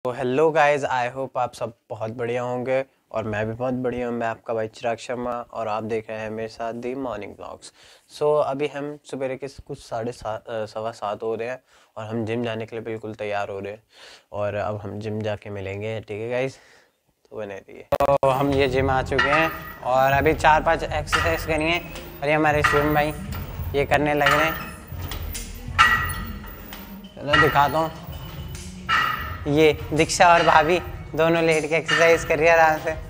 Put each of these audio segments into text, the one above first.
तो hello guys, I hope आप सब बहुत बढ़िया होंगे और मैं भी बहुत बढ़िया हूँ। मैं आपका भाई चिराग शर्मा और आप देख रहे हैं मेरे साथ दी मॉर्निंग व्लॉग्स। सो अभी हम सुबह के कुछ 6:15 हो रहे हैं और हम जिम जाने के लिए बिल्कुल तैयार हो रहे हैं और अब हम जिम जाके मिलेंगे। ठीक है गाइस, तो बने रहिए। तो हम ये जिम आ चुके हैं और अभी 4-5 एक्सरसाइज करनी है और ये हमारे शिवम भाई ये करने लग रहे हैं। चलो दिखाता हूँ, ये दीक्षा और भाभी दोनों लेट के एक्सरसाइज कर रही है आराम से।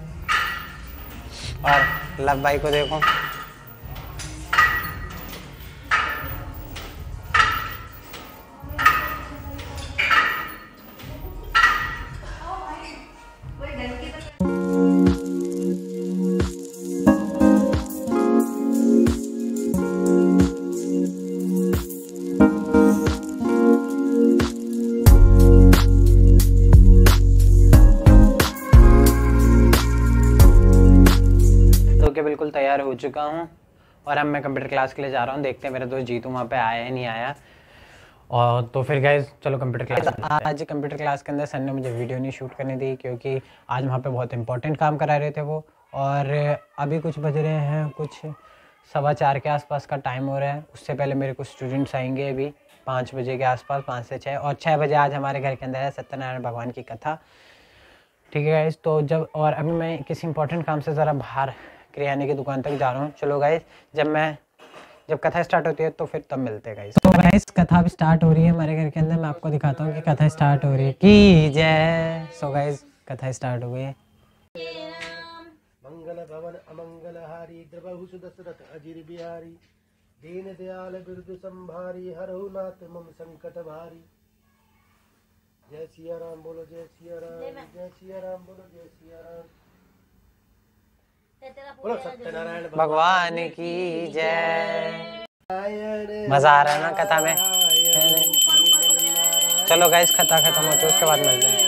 और लव भाई को देखो, के बिल्कुल तैयार हो चुका हूँ और अब मैं कंप्यूटर क्लास के लिए जा रहा हूँ। देखते हैं मेरा दोस्त जीतू वहाँ पे आया है नहीं आया। और तो फिर गाइस चलो कंप्यूटर क्लास। आज कंप्यूटर क्लास के अंदर सर ने मुझे वीडियो नहीं शूट करने दी क्योंकि आज वहाँ पे बहुत इंपॉर्टेंट काम करा रहे थे वो। और अभी कुछ बज रहे हैं, कुछ 4:15 के आसपास का टाइम हो रहा है। उससे पहले मेरे कुछ स्टूडेंट्स आएंगे अभी 5 बजे के आसपास, 5 से 6। और 6 बजे आज हमारे घर के अंदर है सत्यनारायण भगवान की कथा। ठीक है गाइस, तो जब और अभी मैं किसी इंपॉर्टेंट काम से ज़रा बाहर किराने की दुकान तक जा रहा हूँ। चलो गाइस, जब कथा स्टार्ट होती है तो फिर तब मिलते हैं गाइस। तो गाइस कथा अब स्टार्ट हो रही है हमारे घर के अंदर। मैं आपको दिखाता हूँ कि कथा स्टार्ट हो रही है। की जय। सो गाइस कथा स्टार्ट हो गई है। मंगल भवन अमंगल हारी द्रवहु सुदशरथ अजिर बिहारी दीन दयाल बिरदु संभारी हरहु नाथ मम संकट भारी। जय सिया राम बोलो, जय सिया राम, जय सिया राम बोलो, जय सिया राम बोलो, सत्यनारायण भगवान की जय। मजा आ रहा है ना कथा में। चलो गाइस कथा खत्म होती है उसके बाद मिलते हैं।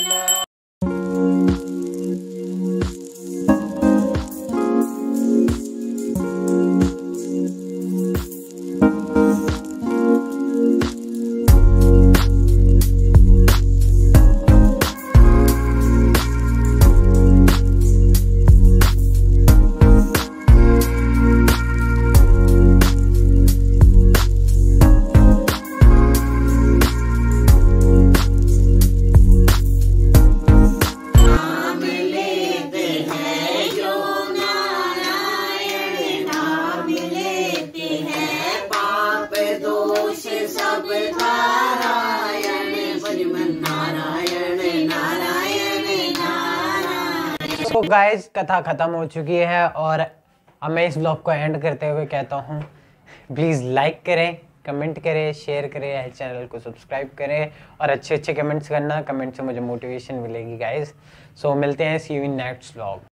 तो गाइस कथा खत्म हो चुकी है और अब मैं इस ब्लॉग को एंड करते हुए कहता हूँ प्लीज़ लाइक करें, कमेंट करें, शेयर करें, चैनल को सब्सक्राइब करें और अच्छे अच्छे कमेंट्स करना। कमेंट से मुझे मोटिवेशन मिलेगी गाइस। सो मिलते हैं, see you in next blog.